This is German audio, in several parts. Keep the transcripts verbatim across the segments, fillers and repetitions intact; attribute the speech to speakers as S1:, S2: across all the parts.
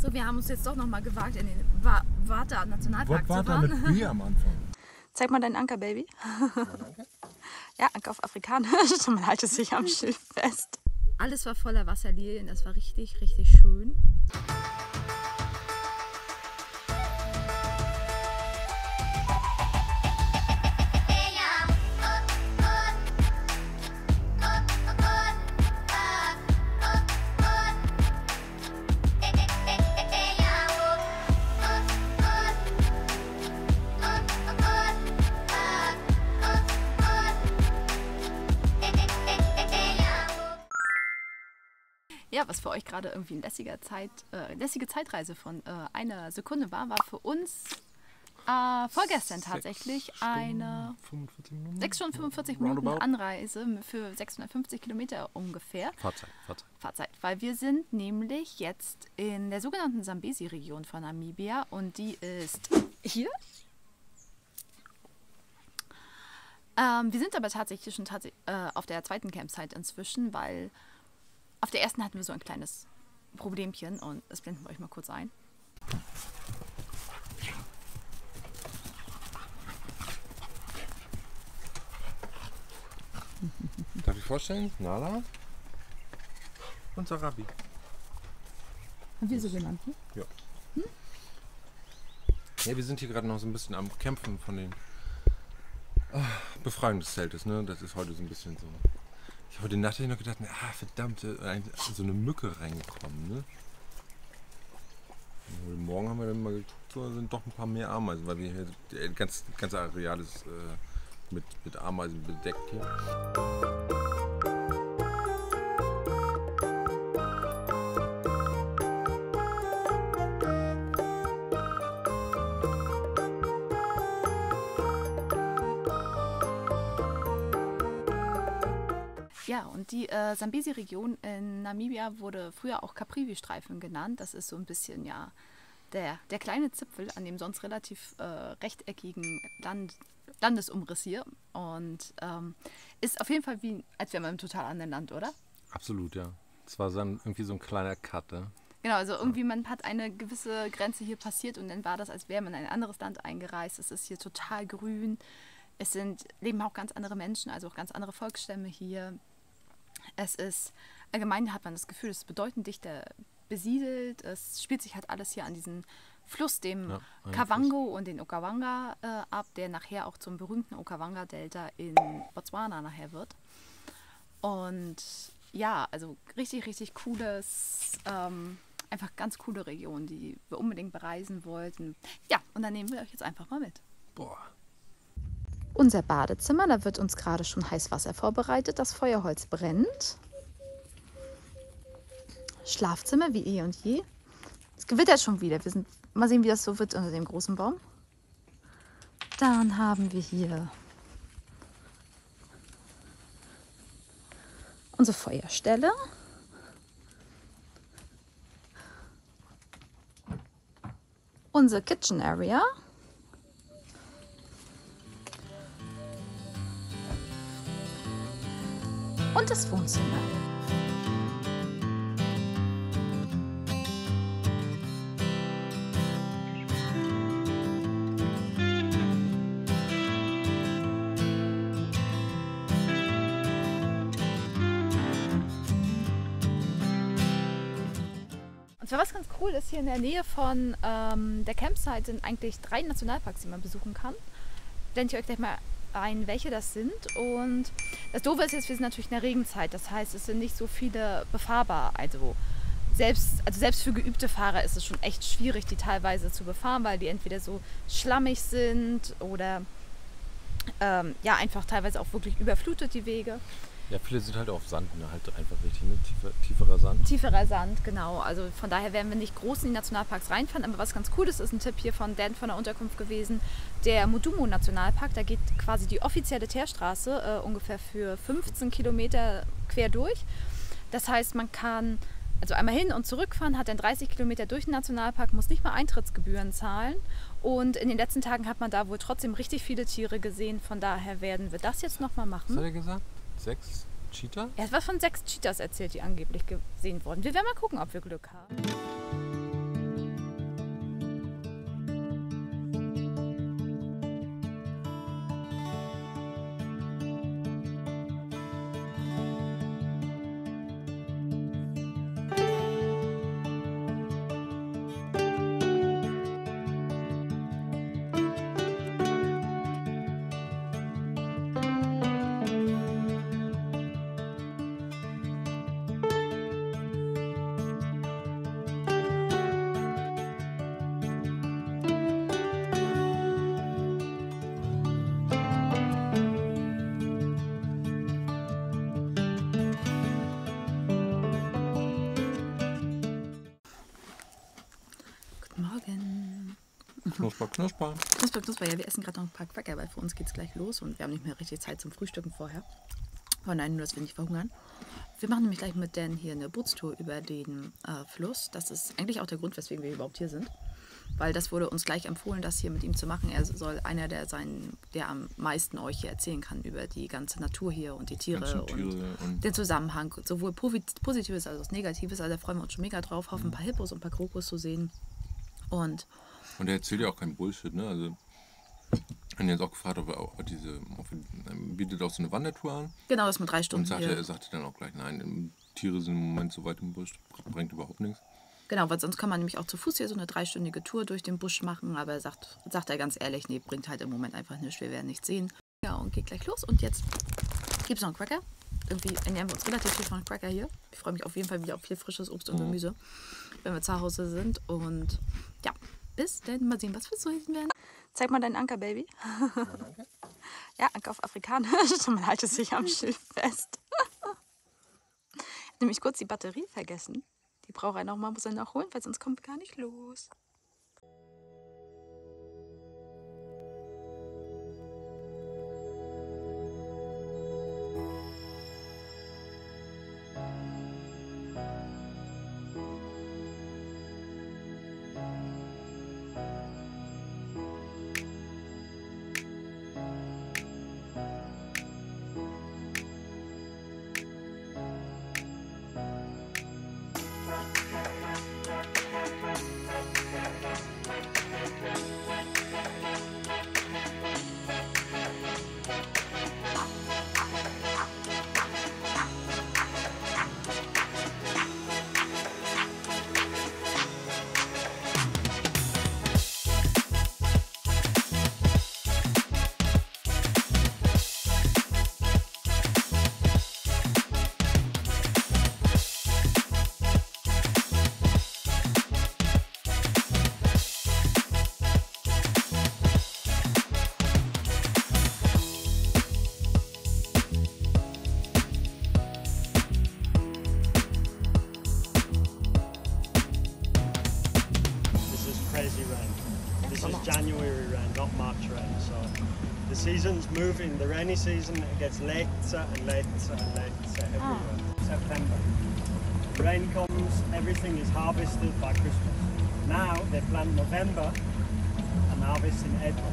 S1: So, wir haben uns jetzt doch noch mal gewagt, in den Wa Warta Nationalpark zu fahren.
S2: mit B am Anfang.
S1: Zeig mal deinen Anker, Baby. Ja, Anker auf Afrikanisch. Man haltet sich am Schild fest. Alles war voller Wasserlilien. Das war richtig, richtig schön. Ja, was für euch gerade irgendwie eine lässige, Zeit, äh, lässige Zeitreise von äh, einer Sekunde war, war für uns äh, vorgestern tatsächlich eine sechs Stunden fünfundvierzig Minuten Anreise für sechshundertfünfzig Kilometer ungefähr.
S2: Fahrzeit, Fahrzeit.
S1: Fahrzeit, weil wir sind nämlich jetzt in der sogenannten Sambesi-Region von Namibia und die ist hier. Ähm, wir sind aber tatsächlich schon tats äh, auf der zweiten Campsite inzwischen, weil auf der ersten hatten wir so ein kleines Problemchen und das blenden wir euch mal kurz ein.
S2: Darf ich vorstellen? Nala und Sarabi.
S1: Haben wir so genannt? Ne?
S2: Ja. Hm? Ja, wir sind hier gerade noch so ein bisschen am Kämpfen von den oh, Befreiung des Zeltes. Ne? Das ist heute so ein bisschen so. Ich habe heute Nacht noch gedacht, ah verdammt, so eine Mücke reingekommen. Ne? Und morgen haben wir dann mal geguckt, so sind doch ein paar mehr Ameisen, weil wir hier das ganze, ganze Areal ist äh, mit, mit Ameisen bedeckt hier.
S1: Ja, und die äh, Sambesi-Region in Namibia wurde früher auch Caprivi-Streifen genannt. Das ist so ein bisschen ja der, der kleine Zipfel an dem sonst relativ äh, rechteckigen Land, Landesumriss hier. Und ähm, ist auf jeden Fall wie, als wäre man im total anderen Land, oder?
S2: Absolut, ja. Es war dann irgendwie so ein kleiner Cut, ne?
S1: Genau, also irgendwie man hat eine gewisse Grenze hier passiert und dann war das, als wäre man in ein anderes Land eingereist. Es ist hier total grün. Es sind, leben auch ganz andere Menschen, also auch ganz andere Volksstämme hier. Es ist, allgemein hat man das Gefühl, es ist bedeutend dichter besiedelt. Es spielt sich halt alles hier an diesem Fluss, dem
S2: ja,
S1: Kavango Fluss. Und den Okawanga äh, ab, der nachher auch zum berühmten Okawanga-Delta in Botswana nachher wird. Und ja, also richtig, richtig cooles, ähm, einfach ganz coole Region, die wir unbedingt bereisen wollten. Ja, und dann nehmen wir euch jetzt einfach mal mit.
S2: Boah.
S1: Unser Badezimmer, da wird uns gerade schon Heißwasser vorbereitet, das Feuerholz brennt. Schlafzimmer wie eh und je. Es gewittert schon wieder. Wir sind, mal sehen, wie das so wird unter dem großen Baum. Dann haben wir hier unsere Feuerstelle. Unsere Kitchen Area. Und das Wohnzimmer. Und zwar was ganz cool ist, hier in der Nähe von ähm, der Campsite sind eigentlich drei Nationalparks, die man besuchen kann. Blende ich euch gleich mal ein, welche das sind. Und das Doofe ist jetzt, wir sind natürlich in der Regenzeit. Das heißt, es sind nicht so viele befahrbar. Also selbst, also selbst für geübte Fahrer ist es schon echt schwierig, die teilweise zu befahren, weil die entweder so schlammig sind oder ähm, ja, einfach teilweise auch wirklich überflutet, die Wege.
S2: Ja, viele sind halt auf Sand, ne? Halt einfach richtig, ne? Tiefer, tieferer Sand.
S1: Tieferer Sand, genau. Also von daher werden wir nicht groß in die Nationalparks reinfahren. Aber was ganz cool ist, ist ein Tipp hier von Dan von der Unterkunft gewesen. Der Mudumo Nationalpark, da geht quasi die offizielle Teerstraße äh, ungefähr für fünfzehn Kilometer quer durch. Das heißt, man kann also einmal hin und zurückfahren, hat dann dreißig Kilometer durch den Nationalpark, muss nicht mal Eintrittsgebühren zahlen. Und in den letzten Tagen hat man da wohl trotzdem richtig viele Tiere gesehen. Von daher werden wir das jetzt nochmal machen.
S2: Was hat er gesagt? Sechs Cheetah?
S1: Er hat was von sechs Cheetahs erzählt, die angeblich gesehen wurden. Wir werden mal gucken, ob wir Glück haben. Guten Morgen.
S2: Knusper, knusper.
S1: Knusper, knusper. Ja, wir essen gerade noch ein paar Cracker, weil für uns geht es gleich los und wir haben nicht mehr richtig Zeit zum Frühstücken vorher. Oh nein, nur, dass wir nicht verhungern. Wir machen nämlich gleich mit Dan hier eine Bootstour über den äh, Fluss. Das ist eigentlich auch der Grund, weswegen wir überhaupt hier sind. Weil das wurde uns gleich empfohlen, das hier mit ihm zu machen. Er soll einer der sein, der am meisten euch hier erzählen kann über die ganze Natur hier und die Tiere,
S2: Tiere
S1: und,
S2: und
S1: den Zusammenhang. Sowohl Positives als auch Negatives. Also da freuen wir uns schon mega drauf, hoffen ein paar Hippos und ein paar Krokus zu sehen. Und,
S2: und er erzählt ja auch kein Bullshit, ne? Also ich habe jetzt auch gefragt, ob er auch diese, ob er bietet auch so eine Wandertour an.
S1: genau, das mit drei Stunden
S2: Und sagte,
S1: hier.
S2: er sagte dann auch gleich, nein, Tiere sind im Moment so weit im Busch, bringt überhaupt nichts.
S1: Genau, weil sonst kann man nämlich auch zu Fuß hier so eine dreistündige Tour durch den Busch machen. Aber er sagt, sagt er ganz ehrlich, nee, bringt halt im Moment einfach nichts, wir werden nichts sehen. Ja, und geht gleich los. Und jetzt gibt es noch einen Cracker. Irgendwie ernähren wir uns relativ viel von Cracker hier. Ich freue mich auf jeden Fall wieder auf viel frisches Obst und Gemüse, wenn wir zu Hause sind. Und ja, bis dann. Mal sehen, was wir so essen werden. Zeig mal deinen Anker, Baby.
S2: Ja, danke.
S1: Ja, Anker auf Afrikanisch. Man haltet sich am Schild fest. Nämlich kurz die Batterie vergessen. Die braucht er noch mal, muss er noch holen, weil sonst kommt gar nicht los.
S3: January rain, not March rain. So the season's moving. The rainy season it gets later and later and later everywhere. Oh. September. Rain comes, everything is harvested by Christmas. Now they plant November and harvest in April.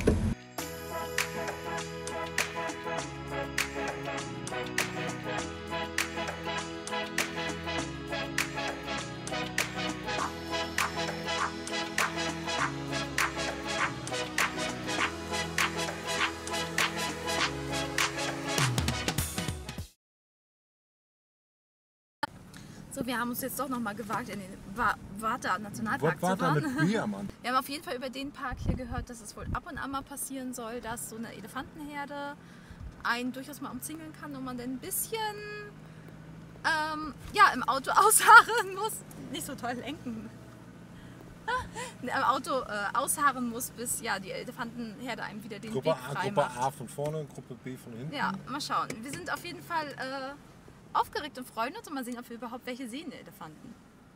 S1: So, wir haben uns jetzt doch noch mal gewagt, in den Wata Nationalpark
S2: Was
S1: zu fahren.
S2: mit Bier, Mann?
S1: Wir haben auf jeden Fall über den Park hier gehört, dass es wohl ab und an mal passieren soll, dass so eine Elefantenherde einen durchaus mal umzingeln kann und man dann ein bisschen ähm, ja, im Auto ausharren muss. Nicht so toll lenken. Im Auto äh, ausharren muss, bis ja, die Elefantenherde einem wieder den
S2: Gruppe
S1: Weg
S2: A,
S1: frei
S2: Gruppe
S1: macht.
S2: A von vorne, Gruppe B von hinten.
S1: Ja, mal schauen. Wir sind auf jeden Fall äh, aufgeregt und freuen uns und mal sehen, ob wir überhaupt welche sehen, Elefanten.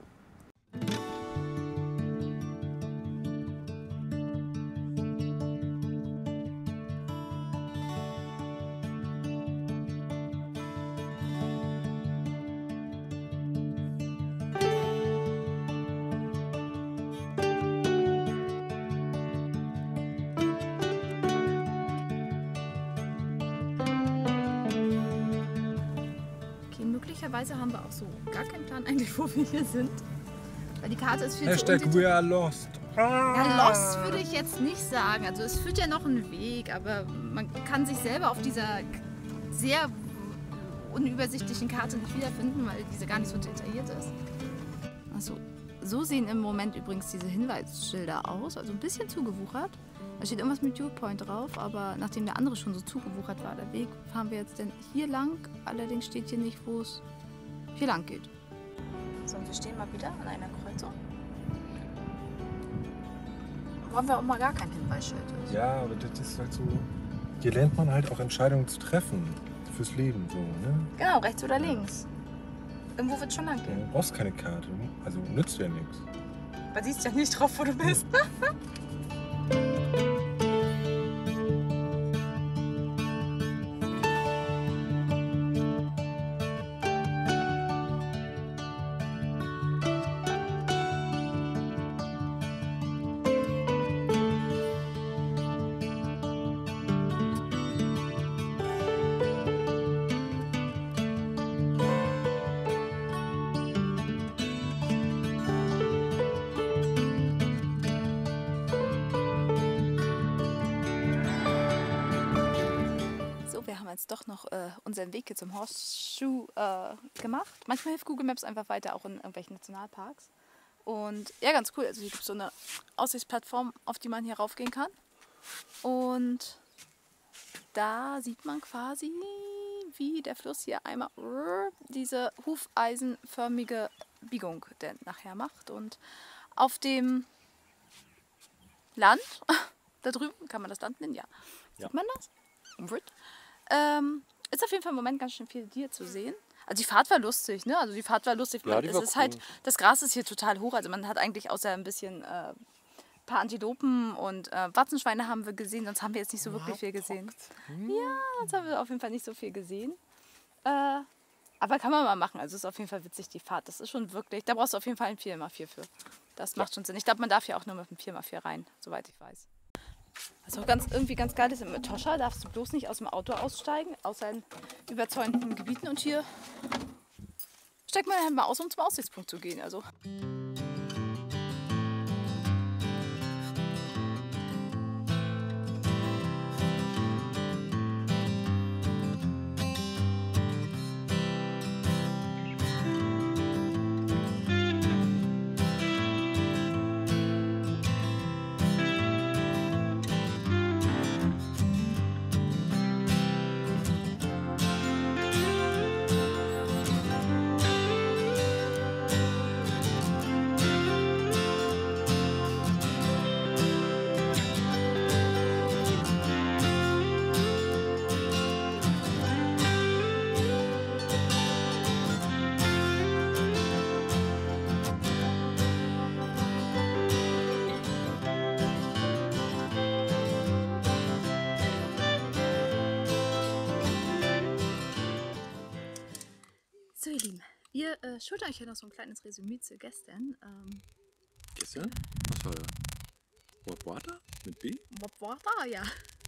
S1: Möglicherweise haben wir auch so gar keinen Plan eigentlich, wo wir hier sind. Weil die Karte ist viel
S2: Hashtag
S1: zu
S2: we are lost.
S1: Ja, lost würde ich jetzt nicht sagen. Also es führt ja noch einen Weg, aber man kann sich selber auf dieser sehr unübersichtlichen Karte nicht wiederfinden, weil diese gar nicht so detailliert ist. Also so sehen im Moment übrigens diese Hinweisschilder aus, also ein bisschen zugewuchert. Da steht irgendwas mit Viewpoint drauf, aber nachdem der andere schon so zugewuchert war, der Weg, fahren wir jetzt denn hier lang. Allerdings steht hier nicht, wo es hier lang geht. So, und wir stehen mal wieder an einer Kreuzung. Wo haben wir auch mal gar kein Hinweisschild.
S2: Ja, aber das ist halt so. Hier lernt man halt auch Entscheidungen zu treffen fürs Leben. So, ne?
S1: Genau, rechts oder links. Irgendwo wird es schon lang
S2: Ja,
S1: gehen.
S2: du brauchst keine Karte, also nützt ja nichts.
S1: Man sieht ja nicht drauf, wo du bist. Wir haben jetzt doch noch äh, unseren Weg hier zum Horseshoe äh, gemacht. Manchmal hilft Google Maps einfach weiter, auch in irgendwelchen Nationalparks. Und ja, ganz cool. Also hier gibt es so eine Aussichtsplattform, auf die man hier raufgehen kann. Und da sieht man quasi, wie der Fluss hier einmal diese hufeisenförmige Biegung denn nachher macht. Und auf dem Land, da drüben, kann man das Land nennen? Ja.
S2: Ja.
S1: Sieht man das? Ähm, ist auf jeden Fall im Moment ganz schön viel Tier zu sehen. Also die Fahrt war lustig, ne? Also die Fahrt war lustig.
S2: Ja, die
S1: es
S2: war
S1: ist
S2: cool.
S1: halt, das Gras ist hier total hoch. Also man hat eigentlich außer ein bisschen äh, paar Antilopen und äh, Warzenschweine haben wir gesehen. Sonst haben wir jetzt nicht so wirklich viel gesehen. Ja, sonst haben wir auf jeden Fall nicht so viel gesehen. Äh, aber kann man mal machen. Also ist auf jeden Fall witzig, die Fahrt. Das ist schon wirklich, da brauchst du auf jeden Fall ein vier mal vier für. Das macht schon Sinn. Ich glaube, man darf ja auch nur mit einem vier mal vier rein, soweit ich weiß. Was auch ganz, irgendwie ganz geil ist, im Etosha darfst du bloß nicht aus dem Auto aussteigen, außer in überzäunten Gebieten. Und hier steigt man halt mal aus, um zum Aussichtspunkt zu gehen. Also. So ihr Lieben, wir äh, schultern euch ja noch so ein kleines Resümee zu gestern. Ähm,
S2: Gestern? Was war da? Wapwata? Mit B?
S1: Wapwata, ja.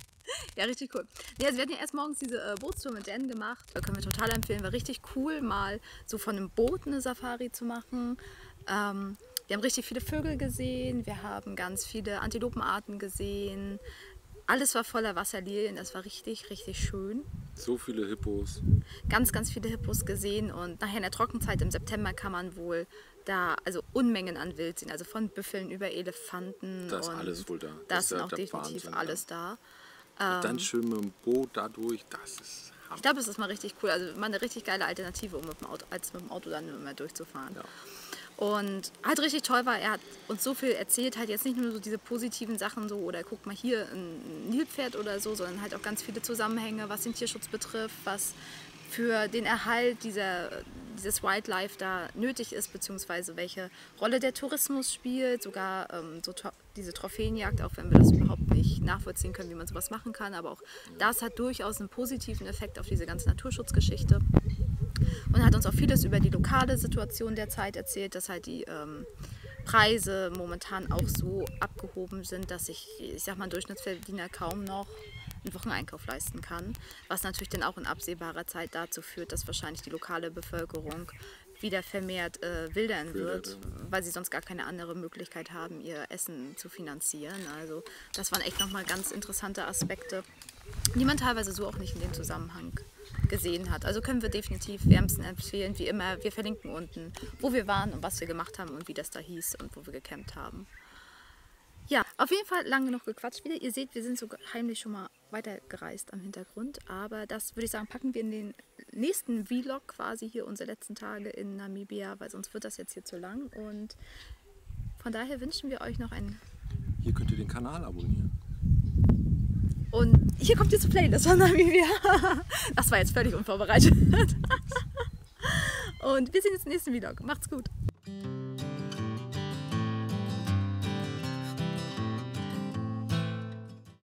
S1: Ja, richtig cool. Ja, also wir hatten ja erst morgens diese äh, Bootstour mit Dan gemacht. Da können wir total empfehlen. War richtig cool, mal so von einem Boot eine Safari zu machen. Ähm, wir haben richtig viele Vögel gesehen. Wir haben ganz viele Antilopenarten gesehen. Alles war voller Wasserlilien. Das war richtig, richtig schön.
S2: So viele Hippos.
S1: Ganz, ganz viele Hippos gesehen. Und nachher in der Trockenzeit im September kann man wohl da also Unmengen an Wild sehen. Also von Büffeln über Elefanten.
S2: Da ist
S1: und
S2: alles wohl da.
S1: Da
S2: Das
S1: ist
S2: ist
S1: auch
S2: der
S1: definitiv
S2: Wahnsinn,
S1: alles da.
S2: Und dann schön mit dem Boot dadurch, das ist Hammer.
S1: Ich glaube, es ist mal richtig cool. Also mal eine richtig geile Alternative, um mit dem Auto, als mit dem Auto dann immer durchzufahren.
S2: Ja.
S1: Und halt richtig toll war, er hat uns so viel erzählt, halt jetzt nicht nur so diese positiven Sachen so, oder guck mal hier ein Nilpferd oder so, sondern halt auch ganz viele Zusammenhänge, was den Tierschutz betrifft, was für den Erhalt dieser, dieses Wildlife da nötig ist, beziehungsweise welche Rolle der Tourismus spielt, sogar ähm, so diese Trophäenjagd, auch wenn wir das überhaupt nicht nachvollziehen können, wie man sowas machen kann, aber auch das hat durchaus einen positiven Effekt auf diese ganze Naturschutzgeschichte. Und er hat uns auch vieles über die lokale Situation der Zeit erzählt, dass halt die ähm, Preise momentan auch so abgehoben sind, dass sich, ich sag mal, ein Durchschnittsverdiener kaum noch einen Wocheneinkauf leisten kann. Was natürlich dann auch in absehbarer Zeit dazu führt, dass wahrscheinlich die lokale Bevölkerung wieder vermehrt äh, wildern wird, weil sie sonst gar keine andere Möglichkeit haben, ihr Essen zu finanzieren. Also das waren echt nochmal ganz interessante Aspekte, die man teilweise so auch nicht in dem Zusammenhang gesehen hat. Also können wir definitiv wärmstens empfehlen, wie immer. Wir verlinken unten, wo wir waren und was wir gemacht haben und wie das da hieß und wo wir gecampt haben. Ja, auf jeden Fall lang genug gequatscht wieder. Ihr seht, wir sind so heimlich schon mal weitergereist am Hintergrund. Aber das, würde ich sagen, packen wir in den nächsten Vlog quasi hier unsere letzten Tage in Namibia, weil sonst wird das jetzt hier zu lang. Und von daher wünschen wir euch noch einen...
S2: Hier könnt ihr den Kanal abonnieren.
S1: Und hier kommt jetzt die Playlist von Namibia. Das war jetzt völlig unvorbereitet. Und wir sehen uns im nächsten Vlog. Macht's gut.